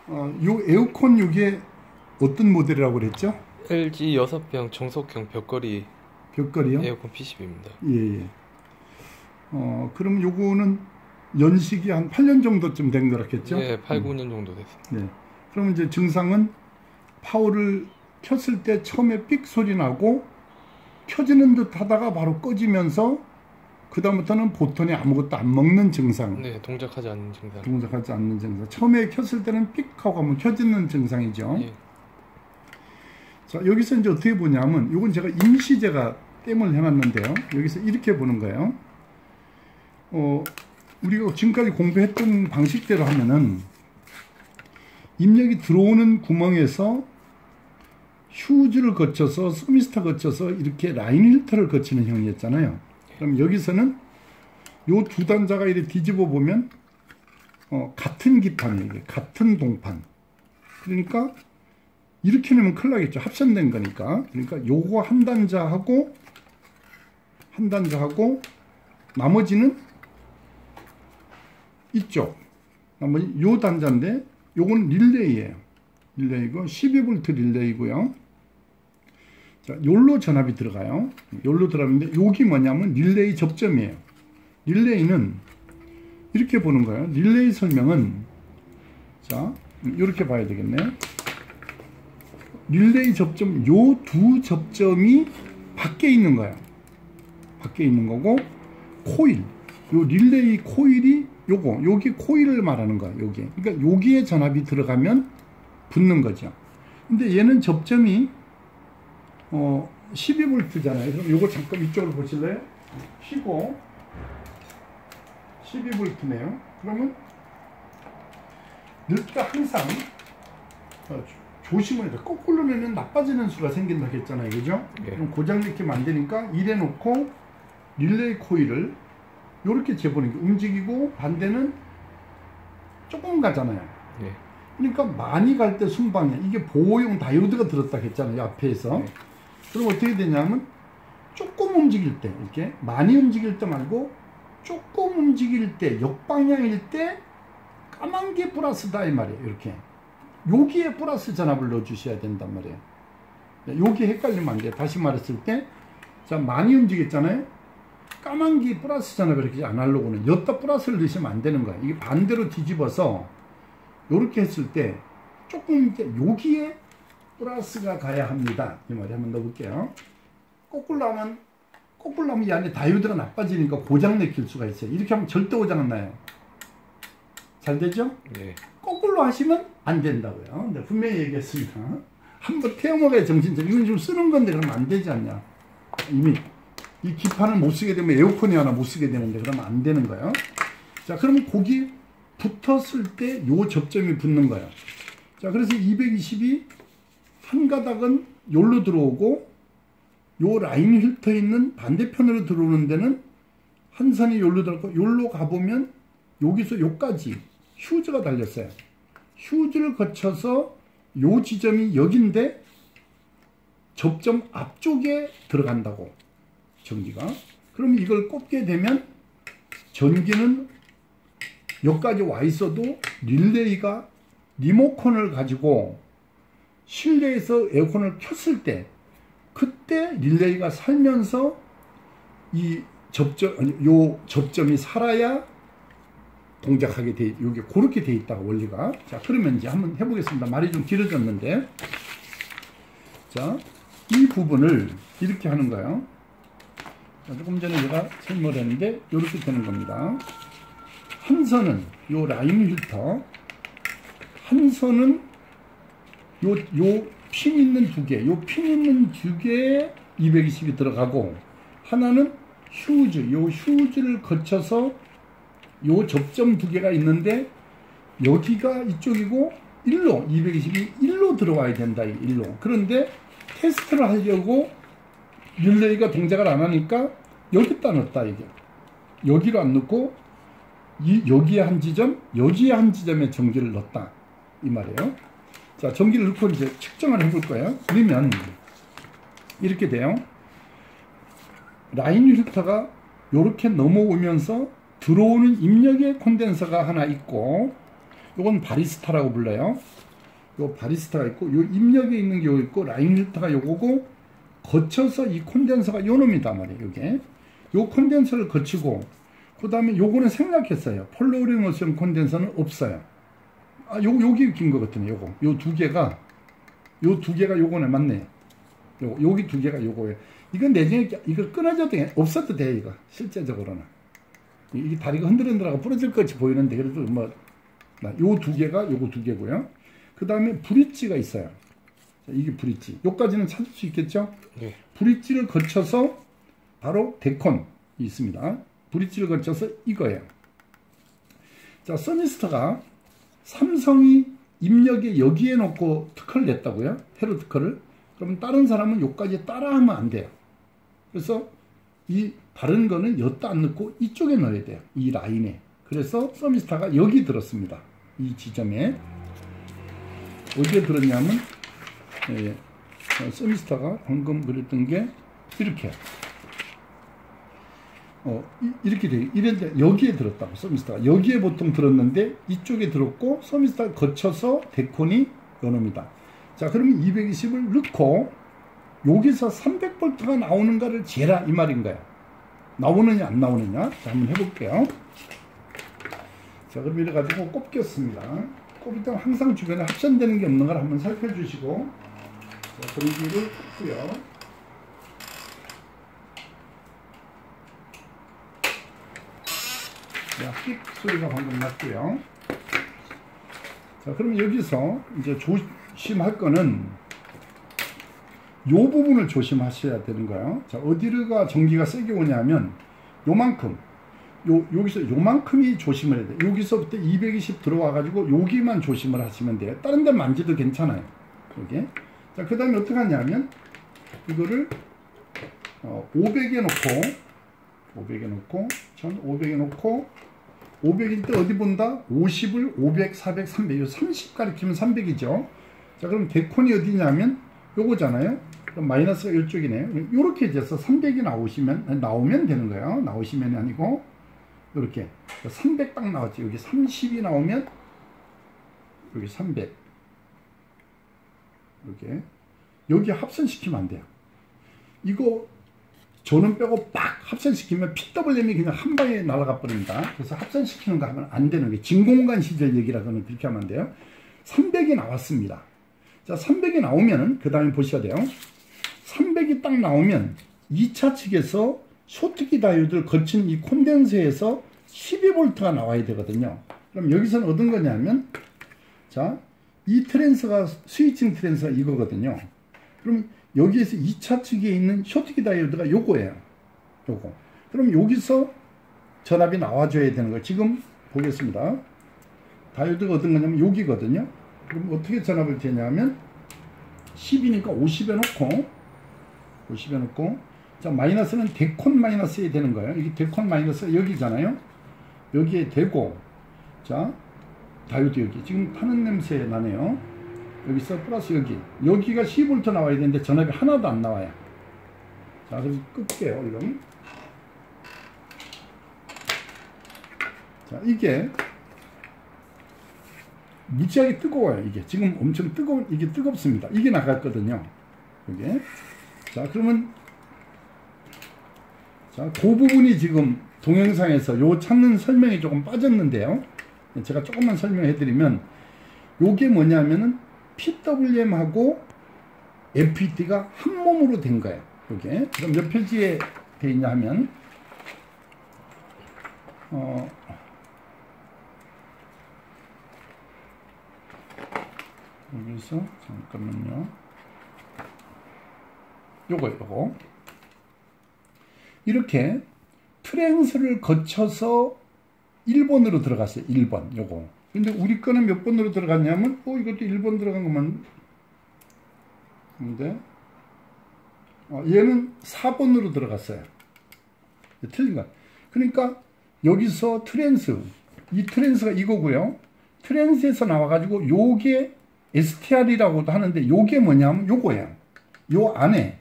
요 에어컨 요게 어떤 모델이라고 그랬죠? LG 6병 정석형 벽걸이 벽걸이요? 에어컨 PCB입니다. 예, 예. 그럼 요거는 연식이 한 8년 정도쯤 된 거라겠죠? 예, 8, 9년 정도 됐습니다. 네. 그럼 이제 증상은 파워를 켰을 때 처음에 삑 소리 나고 켜지는 듯 하다가 바로 꺼지면서 그 다음부터는 보통이 아무것도 안 먹는 증상. 네, 동작하지 않는 증상. 동작하지 않는 증상. 처음에 켰을 때는 삑 하고 하면 켜지는 증상이죠. 예. 자, 여기서 이제 어떻게 보냐면, 이건 제가 임시제가 댐을 해놨는데요. 여기서 이렇게 보는 거예요. 우리가 지금까지 공부했던 방식대로 하면은, 입력이 들어오는 구멍에서 휴즈를 거쳐서, 서미스터 거쳐서 이렇게 라인 필터를 거치는 형이었잖아요. 그럼 여기서는 요 두 단자가 이렇게 뒤집어 보면, 같은 기판이에요. 같은 동판. 그러니까, 이렇게 넣으면 큰일 나겠죠. 합선된 거니까. 그러니까 요거 한 단자하고 나머지는 이쪽. 나머지 요 단자인데 요건 릴레이예요. 릴레이고 12V 릴레이고요. 자, 요로 전압이 들어가요. 요로 들어가는데 여기 뭐냐면 릴레이 접점이에요. 릴레이는 이렇게 보는 거예요. 릴레이 설명은 자, 이렇게 봐야 되겠네. 릴레이 접점, 요 두 접점이 밖에 있는 거야. 밖에 있는 거고, 코일. 요 릴레이 코일이 요거, 여기 코일을 말하는 거야, 여기. 그러니까 여기에 전압이 들어가면 붙는 거죠. 근데 얘는 접점이, 12V잖아요. 그럼 요거 잠깐 이쪽으로 보실래요? 켜고, 12V네요. 그러면, 늘 항상, 조심해야 돼. 거꾸로 내면 나빠지는 수가 생긴다 했잖아요. 그죠? 네. 그럼 고장내키면 안 되니까 이래 놓고 릴레이 코일을 요렇게 재보는 게 움직이고 반대는 조금 가잖아요. 네. 그러니까 많이 갈 때 순방이야. 이게 보호용 다이오드가 들었다 했잖아요. 앞에서. 네. 그럼 어떻게 되냐면 조금 움직일 때 이렇게 많이 움직일 때 말고 조금 움직일 때 역방향일 때 까만 게 플러스다 이 말이에요. 이렇게. 여기에 플러스 전압을 넣어 주셔야 된단 말이에요. 여기 헷갈리면 안 돼요. 다시 말했을 때, 자, 많이 움직였잖아요. 까만 게 플러스 전압을 이렇게 아날로그는 여기다 플러스를 넣으시면 안 되는 거예요. 이게 반대로 뒤집어서 이렇게 했을 때 조금 이제 여기에 플러스가 가야 합니다. 이 말에 한번 넣어볼게요. 거꾸로 하면 이 안에 다이오드가 나빠지니까 고장 내킬 수가 있어요. 이렇게 하면 절대 고장 안 나요. 잘 되죠? 네. 거꾸로 하시면 안 된다고요. 근데 분명히 얘기했습니다. 한번 태워먹어야 정신적. 이건 좀 쓰는 건데 그러면 안 되지 않냐. 이미 이 기판을 못 쓰게 되면 에어컨이 하나 못 쓰게 되는데 그러면 안 되는 거예요. 자, 그러면 거기 붙었을 때 요 접점이 붙는 거예요. 자, 그래서 220이 한 가닥은 요로 들어오고 요 라인 필터 있는 반대편으로 들어오는 데는 한 선이 요로 들어가고 요로 가보면 여기서 요까지 휴즈가 달렸어요. 휴즈를 거쳐서 요 지점이 여긴데 접점 앞쪽에 들어간다고 전기가. 그럼 이걸 꼽게 되면 전기는 여기까지 와 있어도 릴레이가 리모컨을 가지고 실내에서 에어컨을 켰을 때 그때 릴레이가 살면서 이 요 접점이 살아야 동작하게 돼, 여기 그렇게 돼 있다, 원리가. 자, 그러면 이제 한번 해보겠습니다. 말이 좀 길어졌는데. 자, 이 부분을 이렇게 하는 거예요. 자, 조금 전에 제가 설명을 했는데, 이렇게 되는 겁니다. 한 선은 요 라인 필터, 한 선은 요 핀 있는 두 개, 요 핀 있는 두 개에 220이 들어가고, 하나는 휴즈, 요 휴즈를 거쳐서 요 접점 두 개가 있는데 여기가 이쪽이고 1로 220이 1로 들어와야 된다. 1로. 그런데 테스트를 하려고 릴레이가 동작을 안 하니까 여기다 넣었다 이게. 여기로 안 넣고 여기에 한 지점, 여기에 한 지점에 전기를 넣었다 이 말이에요. 자, 전기를 넣고 이제 측정을 해볼 거예요. 그러면 이렇게 돼요. 라인 필터가 이렇게 넘어오면서 들어오는 입력의 콘덴서가 하나 있고 요건 바리스타라고 불러요. 요 바리스타가 있고, 요 입력에 있는 게 요 있고, 라인 필터가 요거고, 거쳐서 이 콘덴서가 요 놈이단 말이에요. 요게. 요 콘덴서를 거치고, 그 다음에 요거는 생략했어요. 폴리오레노스형 콘덴서는 없어요. 아, 여기 긴 거거든요. 요거. 요 두 개가 요거네. 맞네. 여기 두 개가 요거예요. 이건 내중에, 이거 끊어져도 없어도 돼, 이거. 실제적으로는. 이게 다리가 흔들흔들하고 부러질 것 같이 보이는데, 그래도 뭐, 요 두 개가 요거 두 개고요. 그 다음에 브릿지가 있어요. 자, 이게 브릿지. 요까지는 찾을 수 있겠죠? 네. 브릿지를 거쳐서 바로 데콘이 있습니다. 브릿지를 거쳐서 이거예요. 자, 서미스터가 삼성이 입력에 여기에 놓고 특허를 냈다고요? 헤로 특허를. 그럼 다른 사람은 요까지 따라하면 안 돼요. 그래서 이 다른 거는 여기다 안 넣고 이쪽에 넣어야 돼요. 이 라인에. 그래서 서미스터가 여기 들었습니다. 이 지점에. 어디에 들었냐면, 서미스터가 방금 그랬던 게 이렇게. 이렇게 돼요. 이런데 여기에 들었다고, 서미스터가. 여기에 보통 들었는데 이쪽에 들었고, 서미스터를 거쳐서 데콘이 요놈이다. 자, 그러면 220을 넣고 여기서 300V가 나오는가를 재라 이 말인 거야. 나오느냐 안 나오느냐. 자, 한번 해볼게요. 자, 그럼 이래 가지고 꼽겠습니다. 꼽을 때 항상 주변에 합선되는 게 없는 걸 한번 살펴주시고, 자, 전기를 꼽고요. 삑 소리가 방금 났고요. 자, 그럼 여기서 이제 조심할 거는 요 부분을 조심하셔야 되는 거예요. 자, 어디가 전기가 세게 오냐면 요만큼, 여기서 요만큼이 조심을 해야 돼요. 여기서부터 220 들어와 가지고 여기만 조심을 하시면 돼요. 다른 데 만져도 괜찮아요. 여기. 자, 그 다음에 어떻게 하냐면 이거를 500에 놓고 1500에 놓고 500일 때 어디 본다? 50을 500, 400, 300. 30 가리키면 300이죠. 자, 그럼 데콘이 어디냐면 요거잖아요. 그럼 마이너스가 이쪽이네요. 요렇게 해서 300이 나오면 되는 거예요. 나오시면이 아니고 요렇게 300 딱 나왔지. 여기 30이 나오면 여기 300 이렇게 여기 합선시키면 안 돼요. 이거 저는 빼고 빡 합선시키면 PWM이 그냥 한 방에 날아가 버립니다. 그래서 합선시키는 거 하면 안 되는 게 진공관 시절 얘기라서는 그렇게 하면 안 돼요. 300이 나왔습니다. 자, 300이 나오면은 그 다음에 보셔야 돼요. 300이 딱 나오면 2차 측에서 쇼트키 다이오드를 거친 이 콘덴서에서 12V가 나와야 되거든요. 그럼 여기서는 어떤 거냐면, 자, 이 트랜스가 스위칭 트랜스가 이거거든요. 그럼 여기에서 2차 측에 있는 쇼트키 다이오드가 요거예요. 요거. 그럼 여기서 전압이 나와줘야 되는 거예요. 지금 보겠습니다. 다이오드가 어떤 거냐면 여기거든요. 그럼 어떻게 전압을 재냐면 10이니까 50에 놓고 자, 마이너스는 데콘 마이너스에 되는 거예요. 이게 데콘 마이너스가 여기잖아요. 여기에 대고, 자, 다이오드 여기. 지금 타는 냄새 나네요. 여기서 플러스 여기가 10V 나와야 되는데 전압이 하나도 안 나와요. 자, 그래서 끌게요, 이건. 자, 이게 무지하게 뜨거워요. 이게 지금 엄청 이게 뜨겁습니다. 이게 나갔거든요. 이게. 자, 그러면 자, 그 부분이 지금 동영상에서 요 찾는 설명이 조금 빠졌는데요. 제가 조금만 설명해 드리면 요게 뭐냐면은 PWM하고 FET가 한 몸으로 된 거예요. 요게. 그럼 몇 페이지에 돼 있냐 하면 여기서 잠깐만요. 요거 이렇게 트랜스를 거쳐서 1번으로 들어갔어요. 1번 요거. 근데 우리 거는 몇 번으로 들어갔냐면 이것도 1번 들어간 것만. 근데 얘는 4번으로 들어갔어요. 틀린 거. 그러니까 여기서 이 트랜스가 이거고요. 트랜스에서 나와가지고 요게 STR이라고도 하는데 요게 뭐냐면 요거예요. 요 안에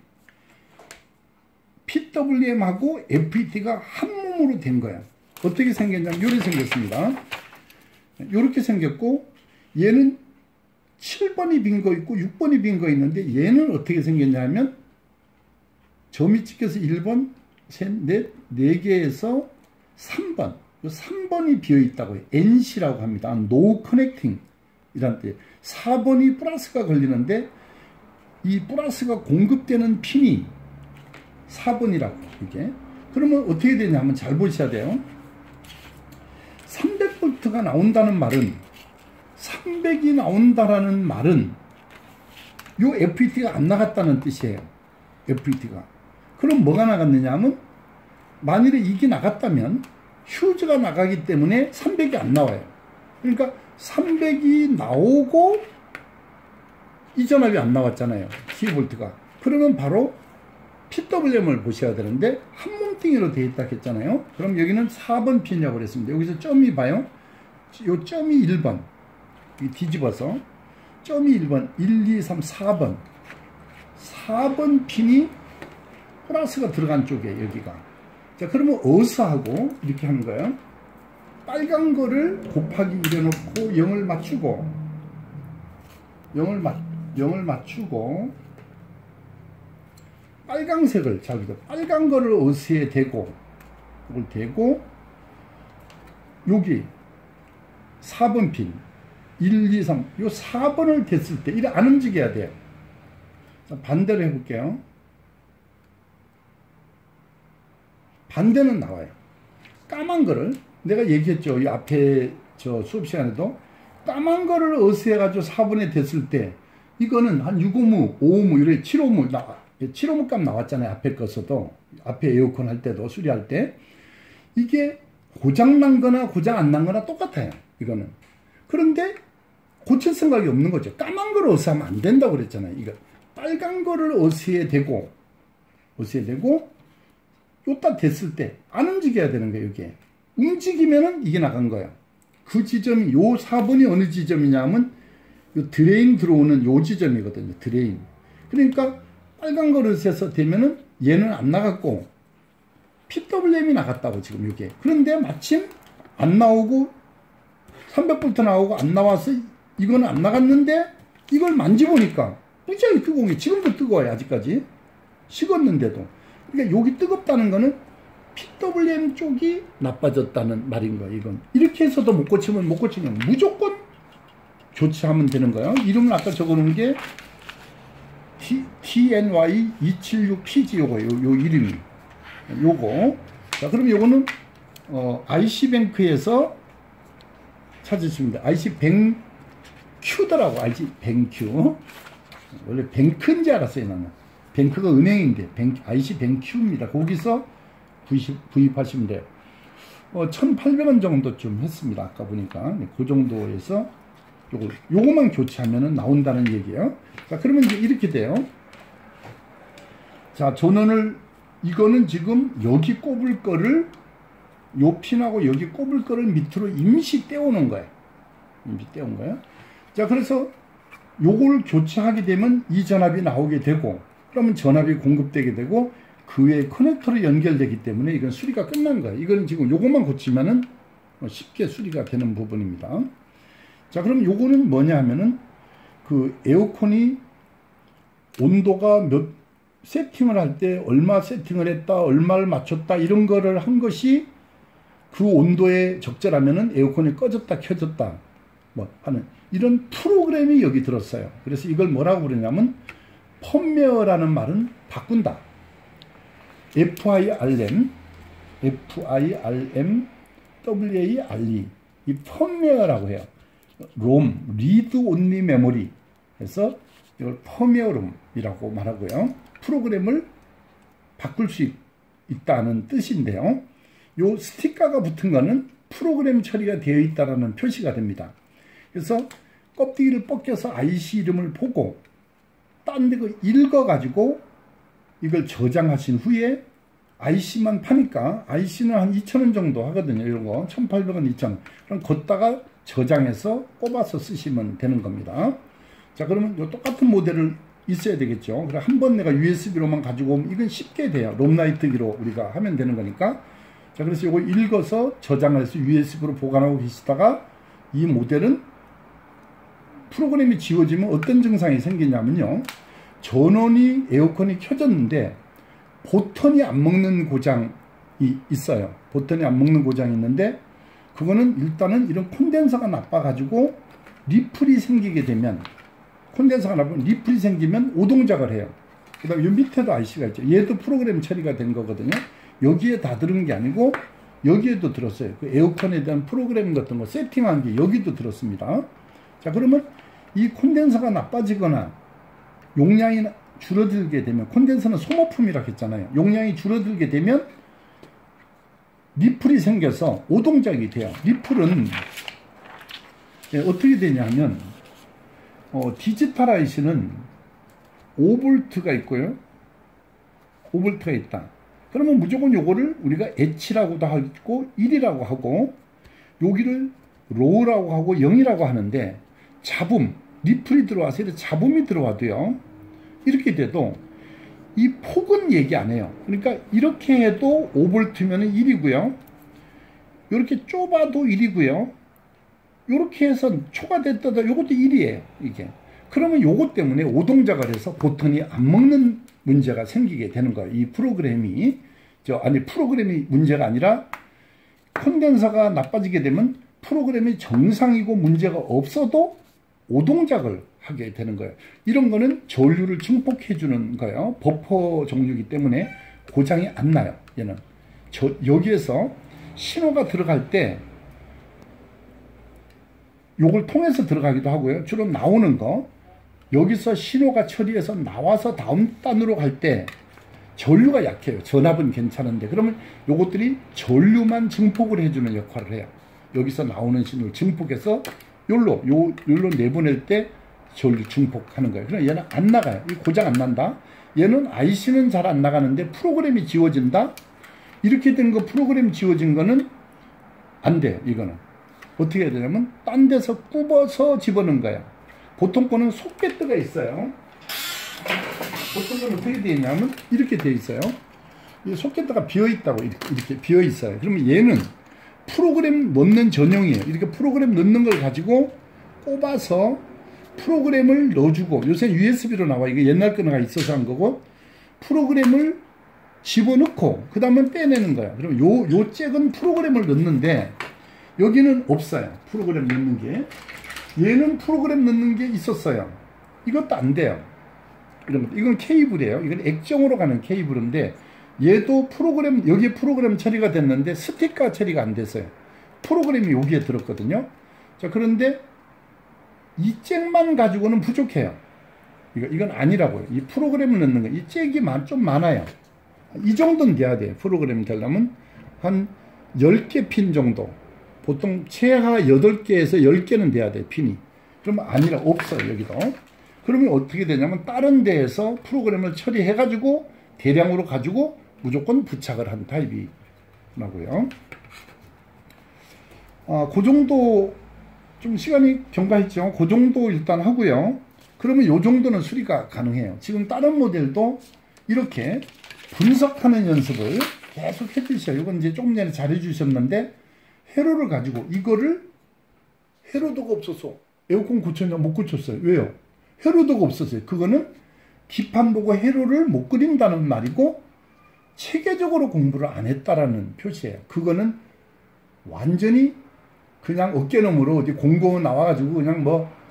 PWM하고 FET가 한 몸으로 된 거야. 어떻게 생겼냐면 이렇게 생겼습니다. 이렇게 생겼고, 얘는 7번이 빈 거 있고 6번이 빈 거 있는데, 얘는 어떻게 생겼냐면 점이 찍혀서 1번, 셋, 넷, 4개에서 3번. 이 3번이 비어 있다고요. NC라고 합니다. No connecting 이란 뜻. 4번이 플러스가 걸리는데, 이 플러스가 공급되는 핀이 4번이라고, 이게. 그러면 어떻게 되냐 하면 잘 보셔야 돼요. 300V가 나온다는 말은, 300이 나온다라는 말은 요 FET가 안 나갔다는 뜻이에요. FET가. 그럼 뭐가 나갔느냐 하면, 만일에 이게 나갔다면 휴즈가 나가기 때문에 300이 안 나와요. 그러니까 300이 나오고 이 전압이 안 나왔잖아요. 12V가. 그러면 바로 PWM을 보셔야 되는데, 한 몸뚱이로 되어 있다 했잖아요. 그럼 여기는 4번 핀이라고 그랬습니다. 여기서 점이 봐요. 요 점이 1번. 뒤집어서 점이 1번, 1, 2, 3, 4번. 4번 핀이 플러스가 들어간 쪽에 여기가. 자, 그러면 어디서 하고 이렇게 하는 거예요. 빨간 거를 곱하기 1 해놓고 0을 맞추고, 0을 맞추고, 빨강색을, 자, 빨간 거를 어디에 대고, 이걸 대고, 여기 4번 핀, 1, 2, 3, 요 4번을 댔을 때, 이래 안 움직여야 돼요. 자, 반대로 해볼게요. 반대는 나와요. 까만 거를, 내가 얘기했죠. 이 앞에 저 수업 시간에도, 까만 거를 어수해가지고 4번에 댔을 때, 이거는 한 6오무, 5오무, 이래 7오무, 7오무 값 나왔잖아요. 앞에 거서도. 앞에 에어컨 할 때도, 수리할 때. 이게 고장난 거나 고장 안 난 거나 똑같아요. 이거는. 그런데 고칠 생각이 없는 거죠. 까만 거를 어수하면 안 된다고 그랬잖아요. 이거. 빨간 거를 어수해 대고, 요따 됐을 때 안 움직여야 되는 거예요. 이게 움직이면은 이게 나간 거예요. 그 지점이, 요 4번이 어느 지점이냐면 요 드레인 들어오는 요 지점이거든요. 드레인. 그러니까 빨간 그릇에서 되면은 얘는 안 나갔고 PWM이 나갔다고 지금 이게. 그런데 마침 안 나오고 300V 나오고 안 나와서 이거는 안 나갔는데, 이걸 만져보니까 굉장히 뜨거운 게, 지금도 뜨거워요. 아직까지 식었는데도. 그러니까 여기 뜨겁다는 거는 PWM 쪽이 나빠졌다는 말인 거예요. 이건 이렇게 해서도 못 고치면 무조건 교체하면 되는 거예요. 이름을 아까 적어놓은 게 TNY276PG 요거, 요 이름이 요거. 자, 그럼 요거는 IC뱅크에서 찾으십니다. IC뱅큐더라고. IC뱅큐. 원래 뱅크인지 알았어요. 나는 뱅크가 은행인데 IC뱅큐입니다. 거기서 구입하시면 돼요. 1,800원 정도쯤 했습니다. 아까 보니까. 그 정도에서 요거만 교체하면 나온다는 얘기예요. 자, 그러면 이제 이렇게 돼요. 자, 전원을, 이거는 지금 여기 꼽을 거를, 요 핀하고 여기 꼽을 거를 밑으로 임시 떼오는 거예요. 임시 떼온 거예요. 자, 그래서 요걸 교체하게 되면 이 전압이 나오게 되고, 그러면 전압이 공급되게 되고, 그 외에 커넥터로 연결되기 때문에 이건 수리가 끝난 거예요. 이건 지금 요것만 고치면은 쉽게 수리가 되는 부분입니다. 자, 그럼 요거는 뭐냐 하면은, 그 에어컨이 온도가 세팅을 할 때 얼마 세팅을 했다, 얼마를 맞췄다, 이런 거를 한 것이 그 온도에 적절하면은 에어컨이 꺼졌다, 켜졌다, 뭐 하는 이런 프로그램이 여기 들었어요. 그래서 이걸 뭐라고 부르냐면, 펌웨어라는 말은 바꾼다. FIRM, WARE, 이 펌웨어라고 해요. 롬, 리드 온리 메모리 해서 이걸 펌웨어롬이라고 말하고요. 프로그램을 바꿀 수 있다는 뜻인데요. 요 스티커가 붙은 거는 프로그램 처리가 되어 있다는 표시가 됩니다. 그래서 껍데기를 벗겨서 IC 이름을 보고 딴 데 거 읽어가지고 이걸 저장하신 후에, IC만 파니까 IC는 한 2,000원 정도 하거든요. 이런 거 1,800원, 2,000원. 그럼 걷다가 저장해서 꼽아서 쓰시면 되는 겁니다. 자, 그러면 요 똑같은 모델을 있어야 되겠죠. 그래, 한번 내가 USB로만 가지고 오면 이건 쉽게 돼요. 롬라이트기로 우리가 하면 되는 거니까. 자, 그래서 요거 읽어서 저장을 해서 USB로 보관하고 계시다가 이 모델은 프로그램이 지워지면 어떤 증상이 생기냐면요. 전원이 에어컨이 켜졌는데 보턴이 안 먹는 고장이 있어요. 보턴이 안 먹는 고장이 있는데 그거는 일단은 이런 콘덴서가 나빠가지고 리플이 생기게 되면 콘덴서가 나쁘면 리플이 생기면 오동작을 해요. 그 다음에 이 밑에도 IC가 있죠. 얘도 프로그램 처리가 된 거거든요. 여기에 다 들은 게 아니고 여기에도 들었어요. 그 에어컨에 대한 프로그램 같은 거 세팅한 게 여기도 들었습니다. 자, 그러면 이 콘덴서가 나빠지거나 용량이 줄어들게 되면, 콘덴서는 소모품이라고 했잖아요. 용량이 줄어들게 되면 리플이 생겨서 오동작이 돼요. 리플은 어떻게 되냐면 디지털 IC는 5V가 있고요. 5V가 있다. 그러면 무조건 요거를 우리가 H라고도 하고 1이라고 하고 여기를 로우라고 하고 0이라고 하는데, 잡음, 리플이 들어와서 이렇게 잡음이 들어와도요, 이렇게 돼도 이 폭은 얘기 안 해요. 그러니까 이렇게 해도 5V면 1이고요. 이렇게 좁아도 1이고요. 이렇게 해서 초과됐다도 이것도 1이에요. 이게. 그러면 요것 때문에 오동작을 해서 보턴이 안 먹는 문제가 생기게 되는 거예요. 이 프로그램이, 프로그램이 문제가 아니라 콘덴서가 나빠지게 되면 프로그램이 정상이고 문제가 없어도 오동작을 하게 되는 거예요. 이런 거는 전류를 증폭해 주는 거예요. 버퍼 종류이기 때문에 고장이 안 나요. 얘는 여기에서 신호가 들어갈 때 요걸 통해서 들어가기도 하고요. 주로 나오는 거, 여기서 신호가 처리해서 나와서 다음 단으로 갈 때 전류가 약해요. 전압은 괜찮은데, 그러면 요것들이 전류만 증폭을 해주는 역할을 해요. 여기서 나오는 신호를 증폭해서 요로 내보낼 때 전류 증폭하는 거예요. 그럼 얘는 안 나가요. 이 고장 안 난다. 얘는 IC는 잘 안 나가는데 프로그램이 지워진다. 이렇게 된 거, 프로그램 지워진 거는 안 돼요. 이거는 어떻게 해야 되냐면 딴 데서 굽어서 집어넣는 거야. 보통 거는 소켓트가 있어요. 보통 거는 어떻게 되어 있냐면 이렇게 되어 있어요. 이 소켓트가 비어 있다고, 이렇게 비어 있어요. 그러면 얘는 프로그램 넣는 전용이에요. 이렇게 프로그램 넣는 걸 가지고 꼽아서 프로그램을 넣어주고, 요새 USB로 나와. 이게 옛날 거가 있어서 한 거고, 프로그램을 집어넣고 그 다음에 빼내는 거야. 그럼 요 잭은 프로그램을 넣는데 여기는 없어요. 프로그램 넣는 게. 얘는 프로그램 넣는 게 있었어요. 이것도 안 돼요. 그러면 이건 케이블이에요. 이건 액정으로 가는 케이블인데, 얘도 프로그램, 여기에 프로그램 처리가 됐는데 스티커 처리가 안 됐어요. 프로그램이 여기에 들었거든요. 자, 그런데 이 잭만 가지고는 부족해요. 이건 아니라고요. 이 프로그램을 넣는 거, 이 잭이 좀 많아요. 이 정도는 돼야 돼요. 프로그램이 되려면 한 10개 핀 정도. 보통 최하 8개에서 10개는 돼야 돼요. 핀이. 그러면 아니라 없어요. 여기도. 그러면 어떻게 되냐면 다른 데에서 프로그램을 처리해가지고 대량으로 가지고 무조건 부착을 한 타입이라고요. 그 정도 좀 시간이 경과했죠. 그 정도 일단 하고요. 그러면 요 정도는 수리가 가능해요. 지금 다른 모델도 이렇게 분석하는 연습을 계속 해주셔요. 이건 이제 조금 전에 잘해주셨는데, 회로를 가지고 이거를, 회로도가 없어서 에어컨 고쳤냐? 못 고쳤어요. 왜요? 회로도가 없었어요. 그거는 기판 보고 회로를 못 그린다는 말이고 체계적으로 공부를 안 했다라는 표시예요. 그거는 완전히 그냥 어깨너머로 어디 공고 나와가지고 그냥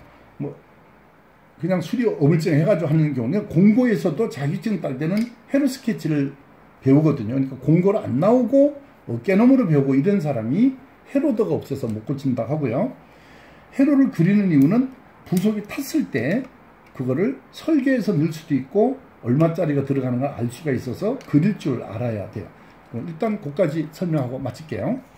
그냥 수리 어물쩡 해가지고 하는 경우는, 공고에서도 자격증 딸 때는 회로 스케치를 배우거든요. 그러니까 공고를 안 나오고 어깨너머로 배우고 이런 사람이 회로도가 없어서 못 고친다 하고요. 회로를 그리는 이유는 부속이 탔을 때 그거를 설계해서 넣을 수도 있고 얼마짜리가 들어가는 걸 알 수가 있어서 그릴 줄 알아야 돼요. 일단 그것까지 설명하고 마칠게요.